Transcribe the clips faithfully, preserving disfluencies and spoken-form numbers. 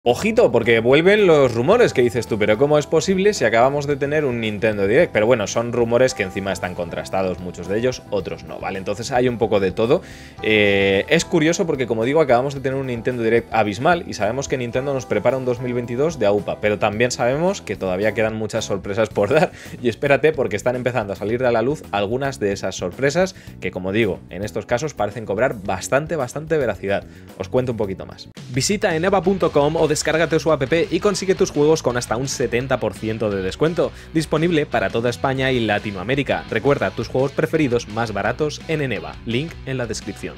Ojito, porque vuelven los rumores que dices tú, pero ¿cómo es posible si acabamos de tener un Nintendo Direct? Pero bueno, son rumores que encima están contrastados, muchos de ellos, otros no, ¿vale? Entonces hay un poco de todo. Eh, es curioso porque, como digo, acabamos de tener un Nintendo Direct abismal y sabemos que Nintendo nos prepara un dos mil veintidós de aupa, pero también sabemos que todavía quedan muchas sorpresas por dar. Y espérate, porque están empezando a salir a la luz algunas de esas sorpresas que, como digo, en estos casos parecen cobrar bastante, bastante veracidad. Os cuento un poquito más. Visita eneba punto com o descárgate su app y consigue tus juegos con hasta un setenta por ciento de descuento, disponible para toda España y Latinoamérica. Recuerda tus juegos preferidos más baratos en Eneba, link en la descripción.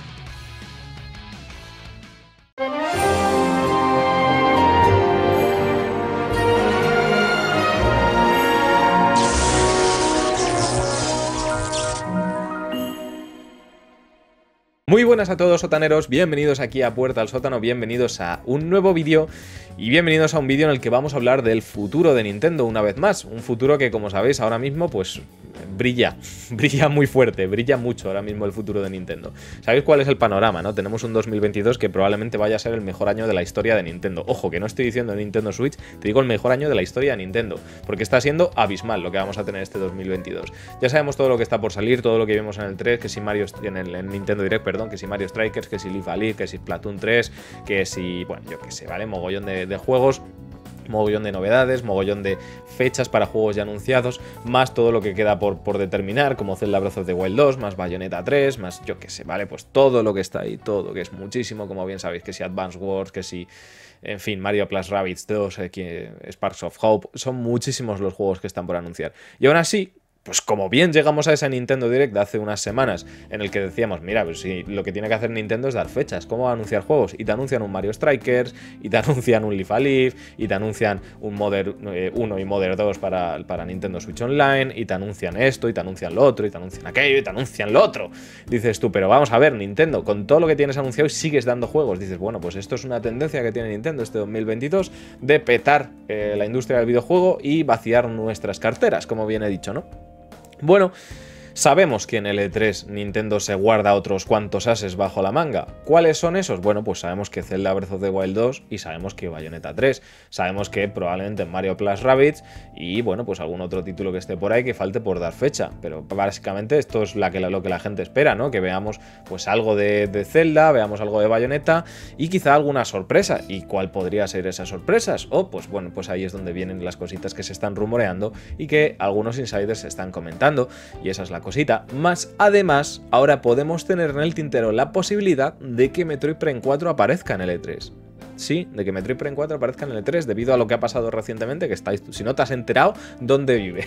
Muy buenas a todos, sotaneros, bienvenidos aquí a Puerta al Sótano, bienvenidos a un nuevo vídeo y bienvenidos a un vídeo en el que vamos a hablar del futuro de Nintendo una vez más. Un futuro que, como sabéis, ahora mismo pues brilla, brilla muy fuerte, brilla mucho ahora mismo el futuro de Nintendo. ¿Sabéis cuál es el panorama, no? Tenemos un dos mil veintidós que probablemente vaya a ser el mejor año de la historia de Nintendo. Ojo, que no estoy diciendo Nintendo Switch, te digo el mejor año de la historia de Nintendo, porque está siendo abismal lo que vamos a tener este dos mil veintidós. Ya sabemos todo lo que está por salir, todo lo que vimos en el tres, que si Mario, en el en Nintendo Direct, perdón, que si Mario Strikers, que si Leaf League, que si Splatoon tres, que si, bueno, yo que sé, ¿vale? Mogollón de, de juegos, mogollón de novedades, mogollón de fechas para juegos ya anunciados, más todo lo que queda por, por determinar, como Zelda Breath of the Wild dos, más Bayonetta tres, más yo que sé, ¿vale? Pues todo lo que está ahí, todo, que es muchísimo, como bien sabéis, que si Advance Wars, que si, en fin, Mario Plus Rabbids dos, eh, que Sparks of Hope, son muchísimos los juegos que están por anunciar. Y aún así, pues como bien llegamos a ese Nintendo Direct de hace unas semanas en el que decíamos, mira, pues si lo que tiene que hacer Nintendo es dar fechas, ¿cómo va a anunciar juegos? Y te anuncian un Mario Strikers, y te anuncian un Leaf League, y te anuncian un Mother eh, uno y Mother dos para, para Nintendo Switch Online, y te anuncian esto, y te anuncian lo otro, y te anuncian aquello, y te anuncian lo otro. Dices tú, pero vamos a ver, Nintendo, con todo lo que tienes anunciado y sigues dando juegos. Dices, bueno, pues esto es una tendencia que tiene Nintendo este dos mil veintidós de petar eh, la industria del videojuego y vaciar nuestras carteras, como bien he dicho, ¿no? Bueno, sabemos que en el E tres Nintendo se guarda otros cuantos ases bajo la manga. ¿Cuáles son esos? Bueno, pues sabemos que Zelda Breath of the Wild dos y sabemos que Bayonetta tres. Sabemos que probablemente Mario Plus Rabbids y, bueno, pues algún otro título que esté por ahí que falte por dar fecha. Pero básicamente esto es la que, lo que la gente espera, ¿no? Que veamos pues algo de, de Zelda, veamos algo de Bayonetta y quizá alguna sorpresa. ¿Y cuál podría ser esas sorpresas? O, pues bueno, pues ahí es donde vienen las cositas que se están rumoreando y que algunos insiders están comentando. Y esa es la cosita. Más además, ahora podemos tener en el tintero la posibilidad de que Metroid Prime cuatro aparezca en el E tres. Sí, de que Metroid Prime cuatro aparezca en el E tres debido a lo que ha pasado recientemente, que estáis, si no te has enterado, ¿dónde vive?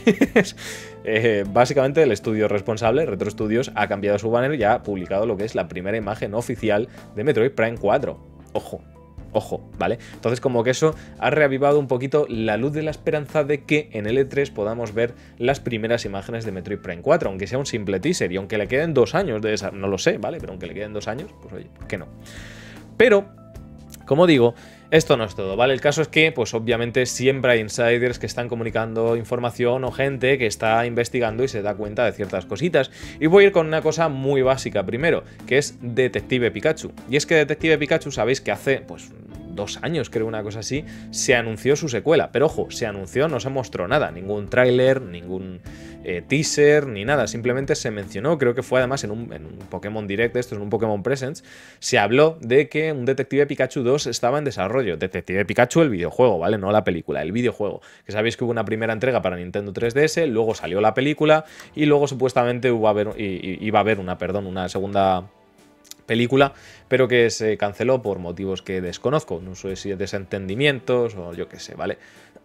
eh, básicamente el estudio responsable, Retro Studios, ha cambiado su banner y ha publicado lo que es la primera imagen oficial de Metroid Prime cuatro. Ojo. Ojo, ¿vale? Entonces como que eso ha reavivado un poquito la luz de la esperanza de que en el E tres podamos ver las primeras imágenes de Metroid Prime cuatro, aunque sea un simple teaser y aunque le queden dos años de esa, no lo sé, ¿vale? Pero aunque le queden dos años, pues oye, ¿por qué no? Pero, como digo, esto no es todo, ¿vale? El caso es que, pues obviamente siempre hay insiders que están comunicando información o gente que está investigando y se da cuenta de ciertas cositas. Y voy a ir con una cosa muy básica primero, que es Detective Pikachu. Y es que Detective Pikachu, sabéis que hace, pues, dos años, creo, una cosa así, se anunció su secuela. Pero ojo, se anunció, no se mostró nada, ningún tráiler, ningún eh, teaser, ni nada. Simplemente se mencionó, creo que fue además en un, en un Pokémon Direct, esto es un Pokémon Presents, se habló de que un Detective Pikachu dos estaba en desarrollo. Detective Pikachu, el videojuego, ¿vale? No la película, el videojuego. Que sabéis que hubo una primera entrega para Nintendo tres D S, luego salió la película y luego supuestamente hubo a haber, iba a haber una, perdón, una segunda película, pero que se canceló por motivos que desconozco, no sé si desentendimientos o yo qué sé, ¿vale?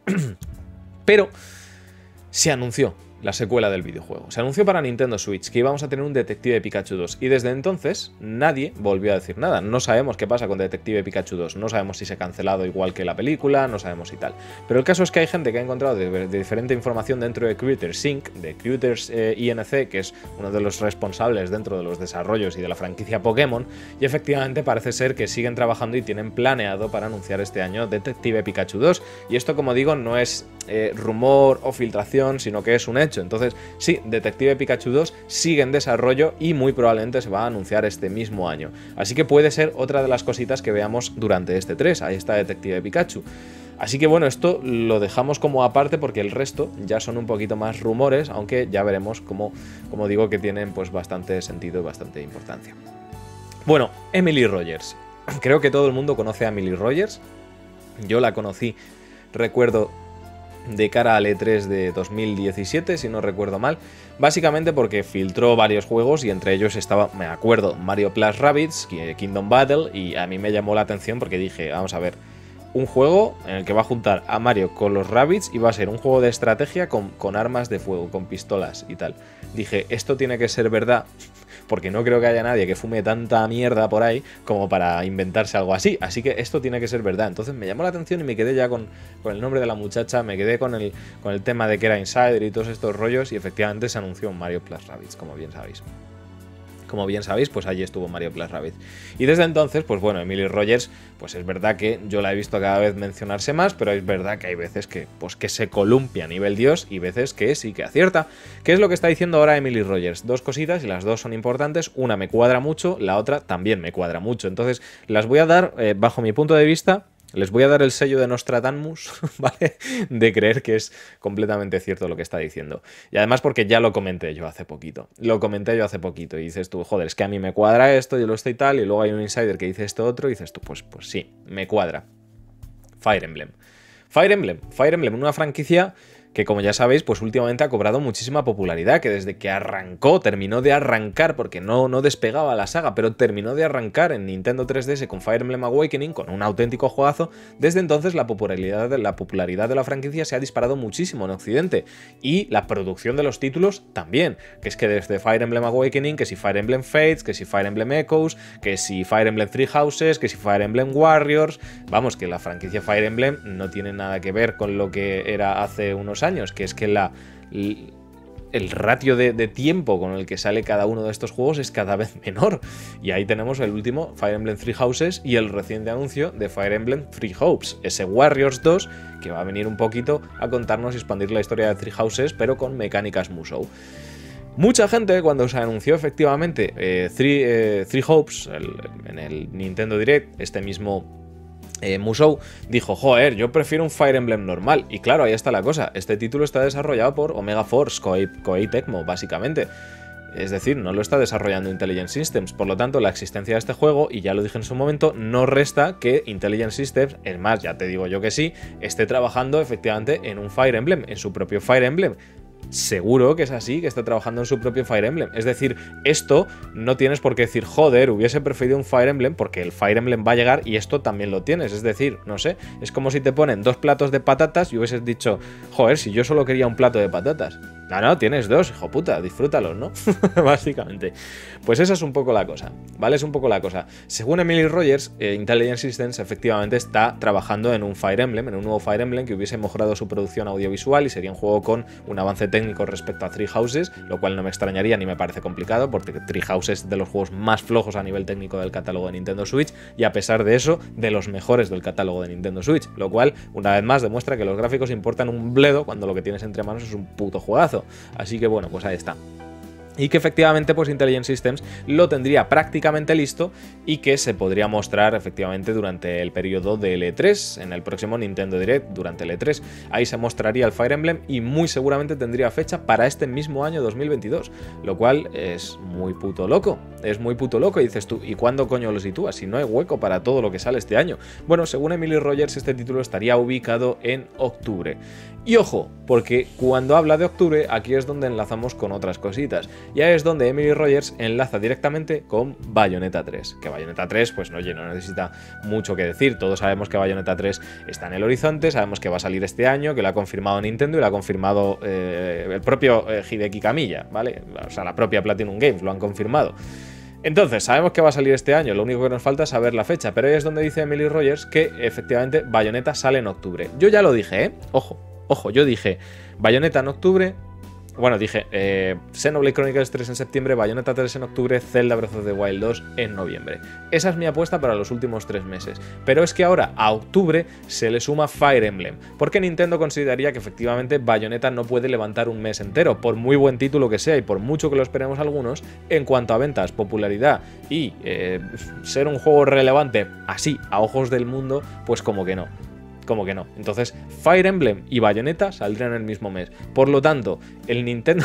Pero se anunció la secuela del videojuego. Se anunció para Nintendo Switch que íbamos a tener un Detective Pikachu dos y desde entonces nadie volvió a decir nada. No sabemos qué pasa con Detective Pikachu dos, no sabemos si se ha cancelado igual que la película, no sabemos y tal. Pero el caso es que hay gente que ha encontrado de, de diferente información dentro de Creators Incorporated, de Creators eh, Inc, que es uno de los responsables dentro de los desarrollos y de la franquicia Pokémon, y efectivamente parece ser que siguen trabajando y tienen planeado para anunciar este año Detective Pikachu dos. Y esto, como digo, no es eh, rumor o filtración, sino que es un hecho. hecho. Entonces, sí, Detective Pikachu dos sigue en desarrollo y muy probablemente se va a anunciar este mismo año. Así que puede ser otra de las cositas que veamos durante este tres. Ahí está Detective Pikachu. Así que bueno, esto lo dejamos como aparte porque el resto ya son un poquito más rumores, aunque ya veremos como, como digo, que tienen pues bastante sentido y bastante importancia. Bueno, Emily Rogers. Creo que todo el mundo conoce a Emily Rogers. Yo la conocí, recuerdo, de cara al E tres de dos mil diecisiete, si no recuerdo mal, básicamente porque filtró varios juegos y entre ellos estaba, me acuerdo, Mario Plus Rabbids, Kingdom Battle, y a mí me llamó la atención porque dije, vamos a ver, un juego en el que va a juntar a Mario con los Rabbids y va a ser un juego de estrategia con, con armas de fuego, con pistolas y tal. Dije, esto tiene que ser verdad, porque no creo que haya nadie que fume tanta mierda por ahí como para inventarse algo así. Así que esto tiene que ser verdad. Entonces me llamó la atención y me quedé ya con, con el nombre de la muchacha, me quedé con el, con el tema de que era Insider y todos estos rollos y efectivamente se anunció un Mario Plus Rabbids, como bien sabéis. Como bien sabéis, pues allí estuvo Mario Plus Rabbids. Y desde entonces, pues bueno, Emily Rogers, pues es verdad que yo la he visto cada vez mencionarse más, pero es verdad que hay veces que, pues que se columpia a nivel Dios y veces que sí que acierta. ¿Qué es lo que está diciendo ahora Emily Rogers? Dos cositas y las dos son importantes. Una me cuadra mucho, la otra también me cuadra mucho. Entonces las voy a dar, eh, bajo mi punto de vista, les voy a dar el sello de Nostradamus, ¿vale? De creer que es completamente cierto lo que está diciendo. Y además porque ya lo comenté yo hace poquito. Lo comenté yo hace poquito y dices tú, joder, es que a mí me cuadra esto, yo lo estoy tal, y luego hay un insider que dice esto otro y dices tú, pues, pues sí, me cuadra. Fire Emblem. Fire Emblem. Fire Emblem, una franquicia que, como ya sabéis, pues últimamente ha cobrado muchísima popularidad, que desde que arrancó, terminó de arrancar, porque no, no despegaba la saga, pero terminó de arrancar en Nintendo tres D S con Fire Emblem Awakening, con un auténtico juegazo. Desde entonces la popularidad, de, la popularidad de la franquicia se ha disparado muchísimo en Occidente, y la producción de los títulos también, que es que desde Fire Emblem Awakening, que si Fire Emblem Fates, que si Fire Emblem Echoes, que si Fire Emblem Three Houses, que si Fire Emblem Warriors, vamos, que la franquicia Fire Emblem no tiene nada que ver con lo que era hace unos años, que es que la, el ratio de, de tiempo con el que sale cada uno de estos juegos es cada vez menor. Y ahí tenemos el último, Fire Emblem Three Houses, y el reciente anuncio de Fire Emblem Three Hopes, ese Warriors dos que va a venir un poquito a contarnos y expandir la historia de Three Houses, pero con mecánicas Musou. Mucha gente, cuando se anunció efectivamente eh, Three, eh, Three Hopes el, en el Nintendo Direct, este mismo Eh, Musou, dijo, joder, yo prefiero un Fire Emblem normal. Y claro, ahí está la cosa, este título está desarrollado por Omega Force, Koei, Koei Tecmo, básicamente. Es decir, no lo está desarrollando Intelligent Systems, por lo tanto la existencia de este juego, y ya lo dije en su momento, no resta que Intelligent Systems, es más, ya te digo yo que sí, esté trabajando efectivamente en un Fire Emblem, en su propio Fire Emblem. Seguro que es así, que está trabajando en su propio Fire Emblem. Es decir, esto no tienes por qué decir, joder, hubiese preferido un Fire Emblem, porque el Fire Emblem va a llegar y esto también lo tienes. Es decir, no sé, es como si te ponen dos platos de patatas y hubieses dicho, joder, si yo solo quería un plato de patatas. No, no, tienes dos, hijo puta, disfrútalos, ¿no? Básicamente. Pues esa es un poco la cosa, ¿vale? Es un poco la cosa. Según Emily Rogers, eh, Intelligent Systems efectivamente está trabajando en un Fire Emblem, en un nuevo Fire Emblem que hubiese mejorado su producción audiovisual y sería un juego con un avance técnico respecto a Three Houses, lo cual no me extrañaría ni me parece complicado, porque Three Houses es de los juegos más flojos a nivel técnico del catálogo de Nintendo Switch, y a pesar de eso, de los mejores del catálogo de Nintendo Switch, lo cual, una vez más, demuestra que los gráficos importan un bledo cuando lo que tienes entre manos es un puto juegazo. Así que bueno, pues ahí está. Y que efectivamente pues Intelligent Systems lo tendría prácticamente listo y que se podría mostrar efectivamente durante el periodo del E tres, en el próximo Nintendo Direct, durante el E tres. Ahí se mostraría el Fire Emblem y muy seguramente tendría fecha para este mismo año dos mil veintidós, lo cual es muy puto loco, es muy puto loco. Y dices tú, ¿y cuándo coño lo sitúas? Si no hay hueco para todo lo que sale este año. Bueno, según Emily Rogers, este título estaría ubicado en octubre. Y ojo, porque cuando habla de octubre, aquí es donde enlazamos con otras cositas. Y ahí es donde Emily Rogers enlaza directamente con Bayonetta tres. Que Bayonetta tres, pues oye, no necesita mucho que decir. Todos sabemos que Bayonetta tres está en el horizonte, sabemos que va a salir este año, que lo ha confirmado Nintendo y lo ha confirmado eh, el propio eh, Hideki Kamiya, ¿vale? O sea, la propia Platinum Games lo han confirmado. Entonces, sabemos que va a salir este año, lo único que nos falta es saber la fecha, pero ahí es donde dice Emily Rogers que efectivamente Bayonetta sale en octubre. Yo ya lo dije, ¿eh? Ojo. Ojo, yo dije Bayonetta en octubre, Bueno, dije, eh, Xenoblade Chronicles tres en septiembre, Bayonetta tres en octubre, Zelda Breath of the Wild dos en noviembre. Esa es mi apuesta para los últimos tres meses. Pero es que ahora, a octubre, se le suma Fire Emblem, porque Nintendo consideraría que efectivamente Bayonetta no puede levantar un mes entero, por muy buen título que sea y por mucho que lo esperemos algunos, en cuanto a ventas, popularidad y eh, ser un juego relevante así, a ojos del mundo, pues como que no. Como que no. Entonces, Fire Emblem y Bayonetta saldrían el mismo mes. Por lo tanto, el Nintendo...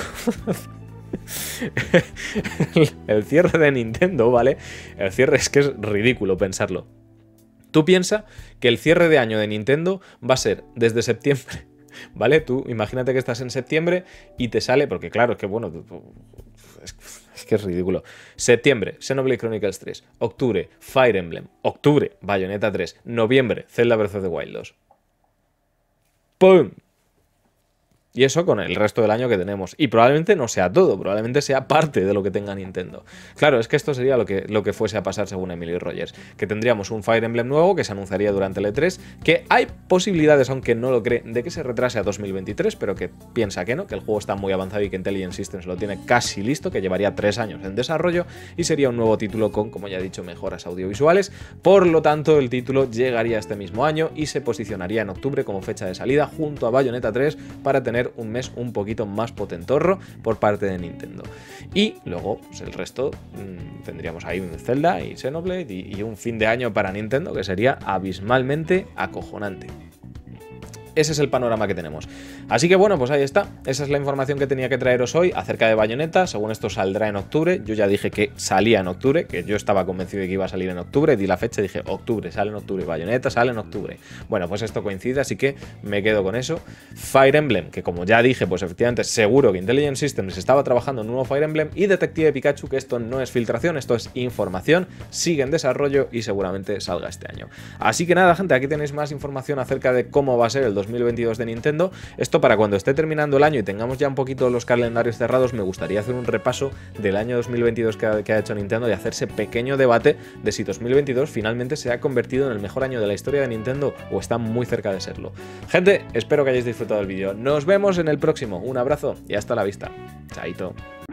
el cierre de Nintendo, ¿vale? El cierre es que es ridículo pensarlo. Tú piensas que el cierre de año de Nintendo va a ser desde septiembre, ¿vale? Tú imagínate que estás en septiembre y te sale... Porque claro, es que bueno... Es, es que es ridículo. Septiembre, Xenoblade Chronicles tres. Octubre, Fire Emblem. Octubre, Bayonetta tres. Noviembre, Zelda Breath of the Wild dos. ¡Pum! Y eso con el resto del año que tenemos. Y probablemente no sea todo, probablemente sea parte de lo que tenga Nintendo. Claro, es que esto sería lo que, lo que fuese a pasar según Emily Rogers. Que tendríamos un Fire Emblem nuevo que se anunciaría durante el E tres, que hay posibilidades, aunque no lo cree, de que se retrase a dos mil veintitrés, pero que piensa que no, que el juego está muy avanzado y que Intelligent Systems lo tiene casi listo, que llevaría tres años en desarrollo y sería un nuevo título con, como ya he dicho, mejoras audiovisuales. Por lo tanto, el título llegaría este mismo año y se posicionaría en octubre como fecha de salida junto a Bayonetta tres para tener un mes un poquito más potentorro por parte de Nintendo. Y luego, pues el resto, mmm, tendríamos ahí Zelda y Xenoblade y, y un fin de año para Nintendo que sería abismalmente acojonante. Ese es el panorama que tenemos. Así que bueno, pues ahí está. Esa es la información que tenía que traeros hoy acerca de Bayonetta. Según esto saldrá en octubre. Yo ya dije que salía en octubre, que yo estaba convencido de que iba a salir en octubre. Di la fecha y dije, octubre, sale en octubre. Bayonetta sale en octubre. Bueno, pues esto coincide, así que me quedo con eso. Fire Emblem, que como ya dije, pues efectivamente seguro que Intelligent Systems estaba trabajando en un nuevo Fire Emblem. Y Detective Pikachu, que esto no es filtración, esto es información. Sigue en desarrollo y seguramente salga este año. Así que nada, gente, aquí tenéis más información acerca de cómo va a ser el dos mil veintidós de Nintendo. Esto para cuando esté terminando el año y tengamos ya un poquito los calendarios cerrados, me gustaría hacer un repaso del año dos mil veintidós que ha, que ha hecho Nintendo y hacerse pequeño debate de si dos mil veintidós finalmente se ha convertido en el mejor año de la historia de Nintendo o está muy cerca de serlo. Gente, espero que hayáis disfrutado del vídeo. Nos vemos en el próximo. Un abrazo y hasta la vista. Chaito.